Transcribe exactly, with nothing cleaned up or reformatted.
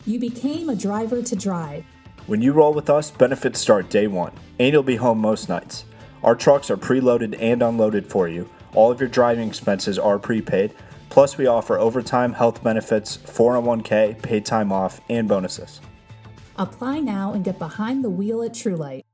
You became a driver to drive. When you roll with us, benefits start day one, and you'll be home most nights. Our trucks are preloaded and unloaded for you. All of your driving expenses are prepaid. Plus, we offer overtime, health benefits, four oh one k, paid time off, and bonuses. Apply now and get behind the wheel at Trulite.